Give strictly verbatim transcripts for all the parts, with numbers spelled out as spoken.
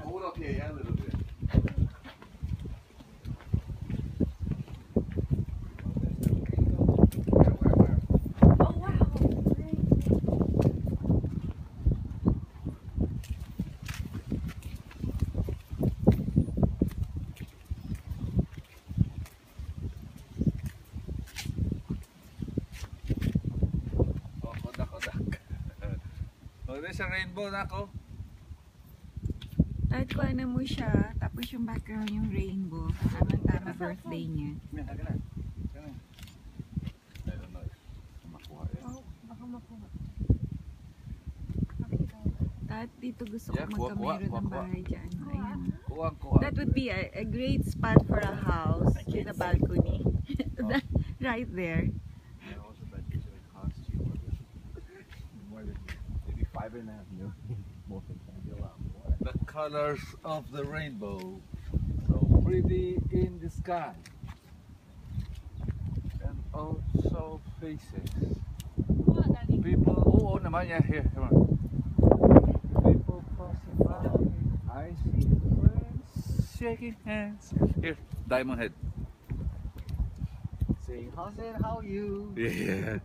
hold up here, yeah, a little bit. Sa rainbow na ako. Kahit kuha na mo siya, tapos yung background yung rainbow. Tama-tama birthday niya. I don't know if makuha yan. Oh, baka makuha. At dito gusto Yeah, ko kuha, kuha, magkamero kuha, ng kuha. bahay dyan. Ayan. Kuha, kuha. That would be a, a great spot for a house with a balcony. Oh. Right there. Yeah, also that usually costs you more than maybe five and a half million. More than that. The colors of the rainbow, so pretty in the sky, and also faces. People, oh, oh naman, yeah, here, come on. People passing by, I see friends shaking hands. Here, Diamond Head. Saying, how's it, how are you? Yeah.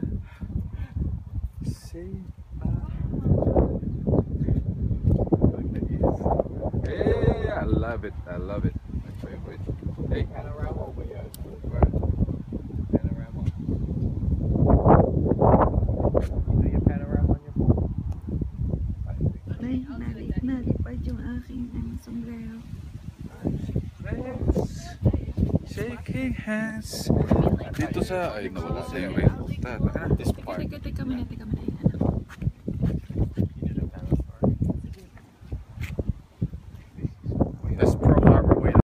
Say hey, I love it. I love it. My favorite. Hey. Panorama over here. Where? Panorama. You do your panorama on your phone? Ay, nalik, nalipad yung aking ano, sombrero. Friends, shaking hands. Dito sa, ay nawala sa yung rainbow. This part. Teka, teka, teka muna, teka muna.